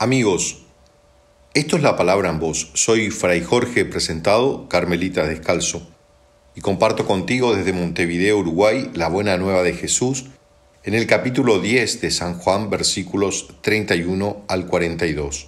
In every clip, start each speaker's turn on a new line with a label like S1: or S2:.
S1: Amigos, esto es la palabra en voz. Soy Fray Jorge, presentado, Carmelita Descalzo, y comparto contigo desde Montevideo, Uruguay, la buena nueva de Jesús, en el capítulo 10 de San Juan, versículos 31 al 42.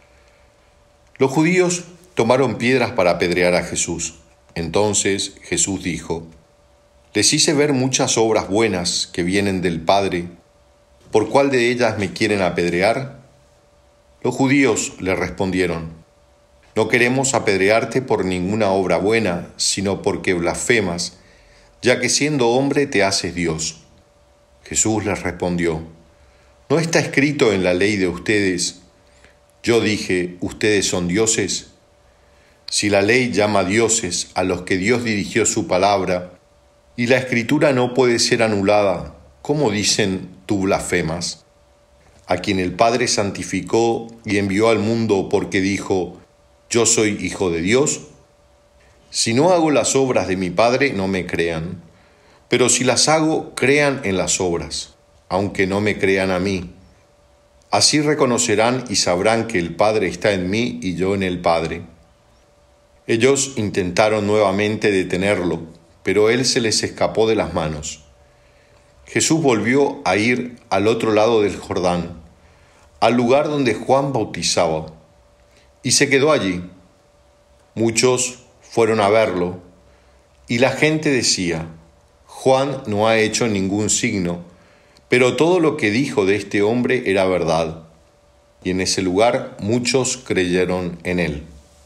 S1: Los judíos tomaron piedras para apedrear a Jesús. Entonces Jesús dijo: Les hice ver muchas obras buenas que vienen del Padre. ¿Por cuál de ellas me quieren apedrear? Los judíos le respondieron: No queremos apedrearte por ninguna obra buena, sino porque blasfemas, ya que siendo hombre te haces Dios. Jesús les respondió: ¿No está escrito en la ley de ustedes: Yo dije, ustedes son dioses? Si la ley llama dioses a los que Dios dirigió su palabra, y la Escritura no puede ser anulada, ¿cómo dicen tú blasfemas? A quien el Padre santificó y envió al mundo porque dijo: Yo soy hijo de Dios. Si no hago las obras de mi Padre, no me crean. Pero si las hago, crean en las obras, aunque no me crean a mí. Así reconocerán y sabrán que el Padre está en mí y yo en el Padre. Ellos intentaron nuevamente detenerlo, pero él se les escapó de las manos. Jesús volvió a ir al otro lado del Jordán, al lugar donde Juan bautizaba, y se quedó allí. Muchos fueron a verlo, y la gente decía: Juan no ha hecho ningún signo, pero todo lo que dijo de este hombre era verdad. Y en ese lugar muchos creyeron en él.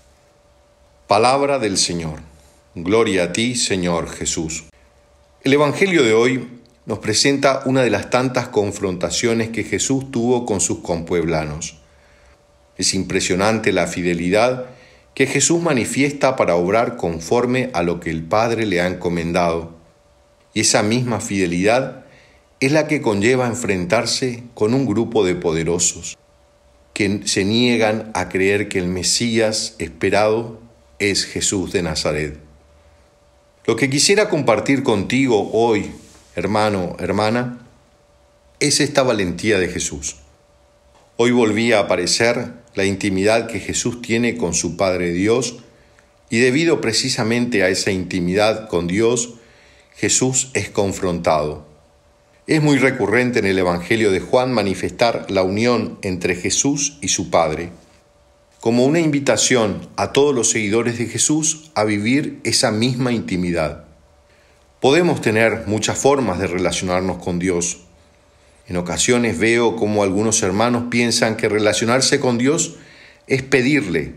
S1: Palabra del Señor. Gloria a ti, Señor Jesús. El Evangelio de hoy nos presenta una de las tantas confrontaciones que Jesús tuvo con sus compueblanos. Es impresionante la fidelidad que Jesús manifiesta para obrar conforme a lo que el Padre le ha encomendado. Y esa misma fidelidad es la que conlleva enfrentarse con un grupo de poderosos que se niegan a creer que el Mesías esperado es Jesús de Nazaret. Lo que quisiera compartir contigo hoy, hermano, hermana, es esta valentía de Jesús. Hoy volvía a aparecer la intimidad que Jesús tiene con su Padre Dios, y debido precisamente a esa intimidad con Dios, Jesús es confrontado. Es muy recurrente en el Evangelio de Juan manifestar la unión entre Jesús y su Padre, como una invitación a todos los seguidores de Jesús a vivir esa misma intimidad. Podemos tener muchas formas de relacionarnos con Dios. En ocasiones veo cómo algunos hermanos piensan que relacionarse con Dios es pedirle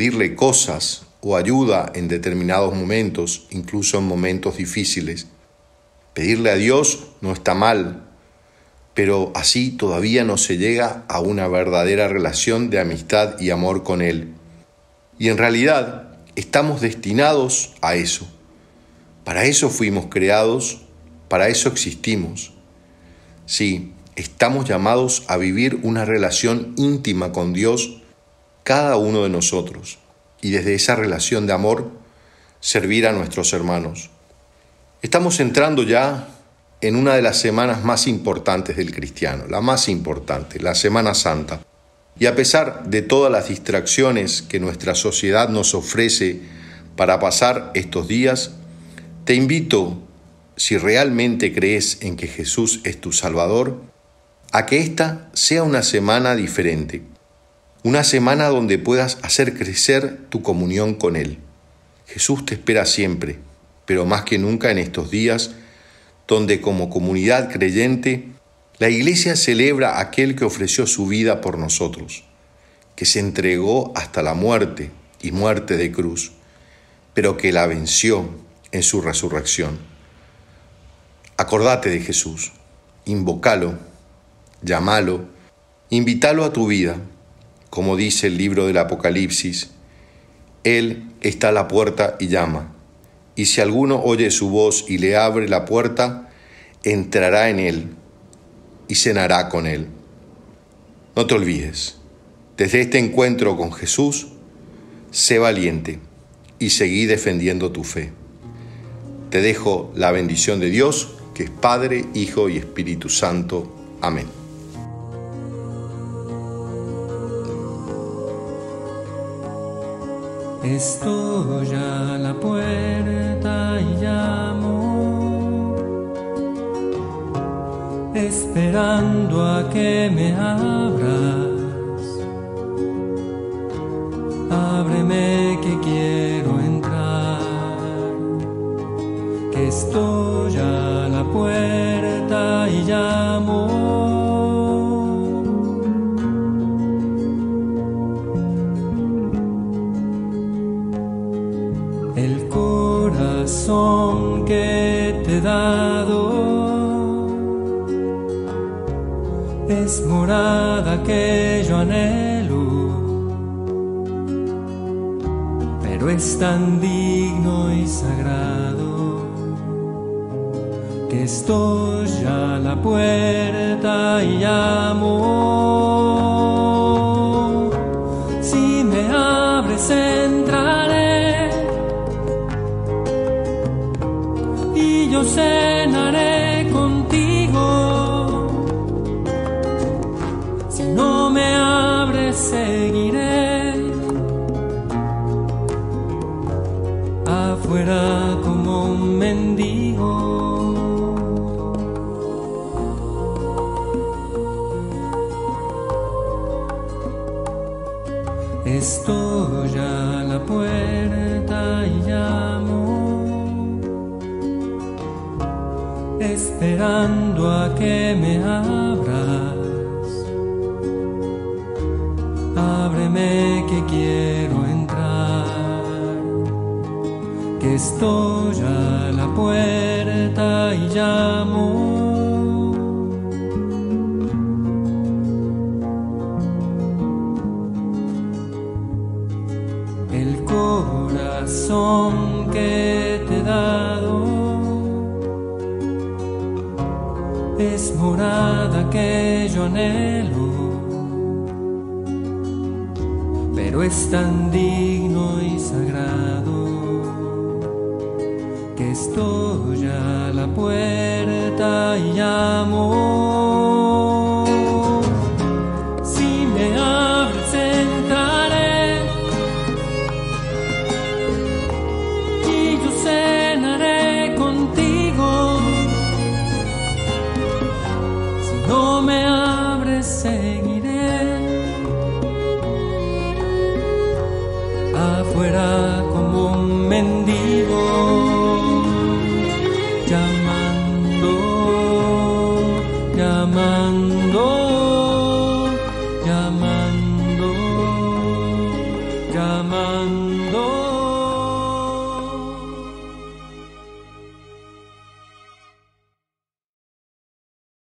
S1: cosas o ayuda en determinados momentos, incluso en momentos difíciles. Pedirle a Dios no está mal, pero así todavía no se llega a una verdadera relación de amistad y amor con Él. Y en realidad estamos destinados a eso. Para eso fuimos creados, para eso existimos. Sí, estamos llamados a vivir una relación íntima con Dios, cada uno de nosotros, y desde esa relación de amor, servir a nuestros hermanos. Estamos entrando ya en una de las semanas más importantes del cristiano, la más importante, la Semana Santa. Y a pesar de todas las distracciones que nuestra sociedad nos ofrece para pasar estos días, te invito, si realmente crees en que Jesús es tu Salvador, a que esta sea una semana diferente, una semana donde puedas hacer crecer tu comunión con Él. Jesús te espera siempre, pero más que nunca en estos días, donde como comunidad creyente, la Iglesia celebra a aquel que ofreció su vida por nosotros, que se entregó hasta la muerte y muerte de cruz, pero que la venció en su resurrección. Acordate de Jesús, invócalo, llámalo, invítalo a tu vida, como dice el libro del Apocalipsis. Él está a la puerta y llama. Y si alguno oye su voz y le abre la puerta, entrará en él y cenará con él. No te olvides, desde este encuentro con Jesús, sé valiente y seguí defendiendo tu fe. Te dejo la bendición de Dios, que es Padre, Hijo y Espíritu Santo. Amén.
S2: Estoy a la puerta y llamo, esperando a que me abras. Ábreme que quiero entrar, que estoy a la puerta y llamo. El corazón que te he dado es morada que yo anhelo, pero es tan digno y sagrado que estoy a la puerta y llamo. Si me abres entraré y yo cenaré contigo. Si no me abres seguiré afuera como un mendigo. Estoy a la puerta y llamo, esperando a que me abras. Ábreme que quiero entrar, que estoy a la puerta y llamo. El corazón que te he dado es morada que yo anhelo, pero es tan digno y sagrado que estoy a la puerta y llamo. Si me abres entraré y yo cenaré contigo. Si no me abres seguiré afuera como un mendigo, llamando, llamando, llamando, llamando.